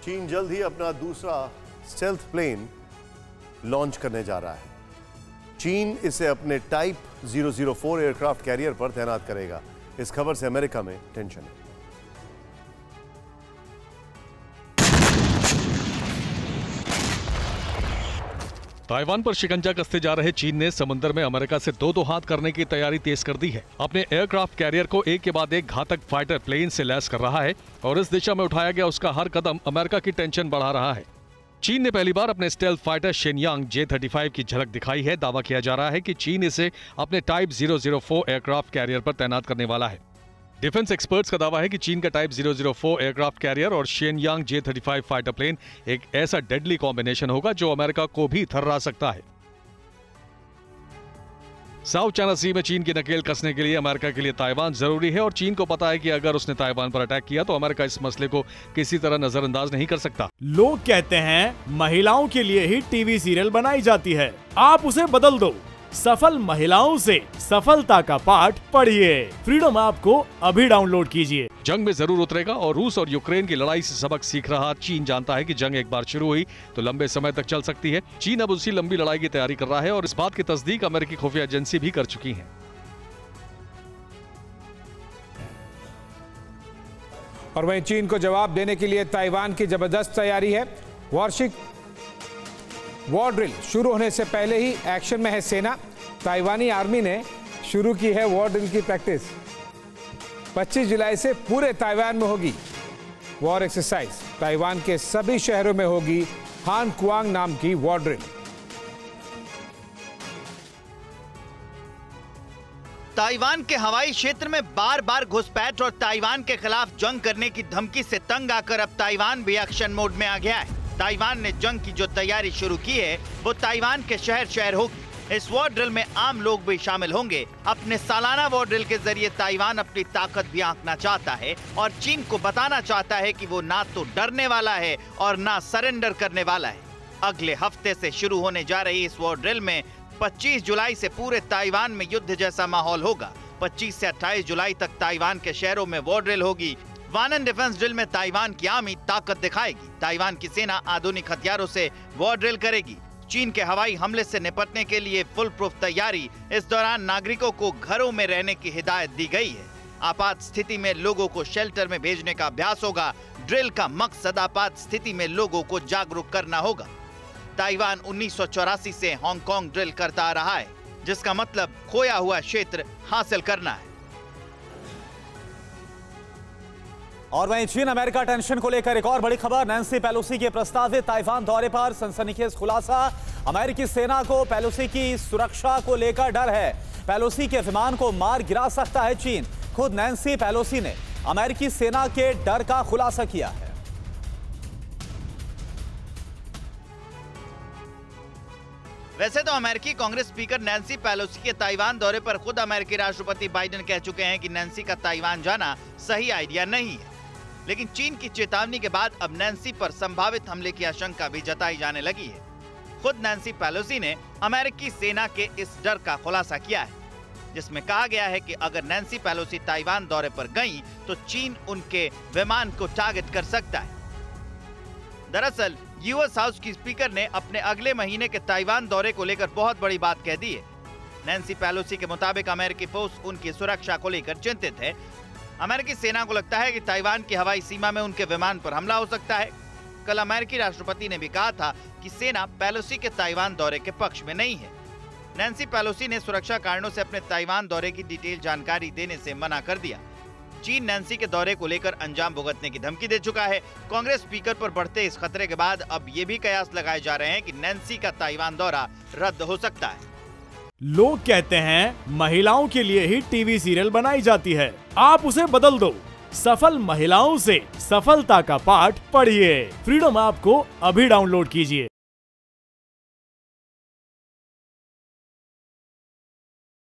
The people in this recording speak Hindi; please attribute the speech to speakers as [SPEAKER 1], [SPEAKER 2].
[SPEAKER 1] चीन जल्द ही अपना दूसरा स्टेल्थ प्लेन लॉन्च करने जा रहा है। चीन इसे अपने टाइप 004 एयरक्राफ्ट कैरियर पर तैनात करेगा। इस खबर से अमेरिका में टेंशन है।
[SPEAKER 2] ताइवान पर शिकंजा कसते जा रहे चीन ने समुद्र में अमेरिका से दो हाथ करने की तैयारी तेज कर दी है। अपने एयरक्राफ्ट कैरियर को एक के बाद एक घातक फाइटर प्लेन से लैस कर रहा है और इस दिशा में उठाया गया उसका हर कदम अमेरिका की टेंशन बढ़ा रहा है। चीन ने पहली बार अपने स्टेल्थ फाइटर शेनयांग J-35 की झलक दिखाई है। दावा किया जा रहा है कि चीन इसे अपने टाइप 004 एयरक्राफ्ट कैरियर पर तैनात करने वाला है। डिफेंस एक्सपर्ट्स का दावा है कि चीन का टाइप 004 एयरक्राफ्ट कैरियर और शेनयांग J-35 फाइटर प्लेन एक ऐसा डेडली कॉम्बिनेशन होगा जो अमेरिका को भी थर्रा सकता है। साउथ चाइना सी में चीन की नकेल कसने के लिए अमेरिका के लिए ताइवान जरूरी है और चीन को पता है कि अगर उसने ताइवान पर अटैक किया तो अमेरिका इस मसले को किसी तरह नजरअंदाज नहीं कर सकता।
[SPEAKER 3] लोग कहते हैं महिलाओं के लिए ही टीवी सीरियल बनाई जाती है, आप उसे बदल दो। सफल महिलाओं से सफलता का पाठ पढ़िए। फ्रीडम ऐप को अभी डाउनलोड कीजिए।
[SPEAKER 2] जंग में जरूर उतरेगा और रूस और यूक्रेन की लड़ाई से सबक सीख रहा चीन जानता है कि जंग एक बार शुरू हुई तो लंबे समय तक चल सकती है। चीन अब उसी लंबी लड़ाई की तैयारी कर रहा है और इस बात की तस्दीक अमेरिकी खुफिया एजेंसी भी कर चुकी है।
[SPEAKER 4] और वहीं चीन को जवाब देने के लिए ताइवान की जबरदस्त तैयारी है। वार्षिक वॉर ड्रिल शुरू होने से पहले ही एक्शन में है सेना। ताइवानी आर्मी ने शुरू की है वॉर ड्रिल की प्रैक्टिस। 25 जुलाई से पूरे ताइवान में होगी वॉर एक्सरसाइज। ताइवान के सभी शहरों में होगी हान कुआंग नाम की वॉर ड्रिल।
[SPEAKER 5] ताइवान के हवाई क्षेत्र में बार बार घुसपैठ और ताइवान के खिलाफ जंग करने की धमकी से तंग आकर अब ताइवान भी एक्शन मोड में आ गया है। ताइवान ने जंग की जो तैयारी शुरू की है वो ताइवान के शहर शहर होगी। इस वॉर ड्रिल में आम लोग भी शामिल होंगे। अपने सालाना वॉर ड्रिल के जरिए ताइवान अपनी ताकत भी आंकना चाहता है और चीन को बताना चाहता है कि वो ना तो डरने वाला है और ना सरेंडर करने वाला है। अगले हफ्ते से शुरू होने जा रही इस वॉर ड्रिल में 25 जुलाई से पूरे ताइवान में युद्ध जैसा माहौल होगा। 25 से 28 जुलाई तक ताइवान के शहरों में वॉर ड्रिल होगी। वन एंड डिफेंस ड्रिल में ताइवान की आर्मी ताकत दिखाएगी। ताइवान की सेना आधुनिक हथियारों से वॉर ड्रिल करेगी। चीन के हवाई हमले से निपटने के लिए फुल प्रूफ तैयारी। इस दौरान नागरिकों को घरों में रहने की हिदायत दी गई है। आपात स्थिति में लोगों को शेल्टर में भेजने का अभ्यास होगा। ड्रिल का मकसद आपात स्थिति में लोगों को जागरूक करना होगा। ताइवान 1984 से हांगकांग ड्रिल करता आ रहा है, जिसका मतलब खोया हुआ क्षेत्र हासिल करना है।
[SPEAKER 6] और वहीं चीन अमेरिका टेंशन को लेकर एक और बड़ी खबर। नैन्सी पेलोसी के प्रस्तावित ताइवान दौरे पर सनसनीखेज खुलासा। अमेरिकी सेना को पेलोसी की सुरक्षा को लेकर डर है। पेलोसी के विमान को मार गिरा सकता है चीन। खुद नैन्सी पेलोसी ने अमेरिकी सेना के डर का खुलासा किया है।
[SPEAKER 5] वैसे तो अमेरिकी कांग्रेस स्पीकर नैन्सी पेलोसी के ताइवान दौरे पर खुद अमेरिकी राष्ट्रपति बाइडेन कह चुके हैं कि नैन्सी का ताइवान जाना सही आइडिया नहीं है। लेकिन चीन की चेतावनी के बाद अब नैन्सी पर संभावित हमले की आशंका भी जताई जाने लगी है। खुद नैन्सी पेलोसी ने अमेरिकी सेना के इस डर का खुलासा किया है, जिसमें कहा गया है कि अगर नैन्सी पेलोसी ताइवान दौरे पर गईं, तो चीन उनके विमान को टारगेट कर सकता है। दरअसल यूएस हाउस की स्पीकर ने अपने अगले महीने के ताइवान दौरे को लेकर बहुत बड़ी बात कह दी है। नैन्सी पेलोसी के मुताबिक अमेरिकी फोर्स उनकी सुरक्षा को लेकर चिंतित है। अमेरिकी सेना को लगता है कि ताइवान की हवाई सीमा में उनके विमान पर हमला हो सकता है। कल अमेरिकी राष्ट्रपति ने भी कहा था कि सेना पेलोसी के ताइवान दौरे के पक्ष में नहीं है। नैन्सी पेलोसी ने सुरक्षा कारणों से अपने ताइवान दौरे की डिटेल जानकारी देने से मना कर दिया। चीन नैन्सी के दौरे को लेकर अंजाम भुगतने की धमकी दे चुका है। कांग्रेस स्पीकर पर बढ़ते इस खतरे के बाद अब ये भी कयास लगाए जा रहे हैं कि नैन्सी का ताइवान दौरा रद्द हो सकता है।
[SPEAKER 3] लोग कहते हैं महिलाओं के लिए ही टीवी सीरियल बनाई जाती है, आप उसे बदल दो। सफल महिलाओं से सफलता का पाठ पढ़िए। फ्रीडम ऐप को अभी डाउनलोड कीजिए।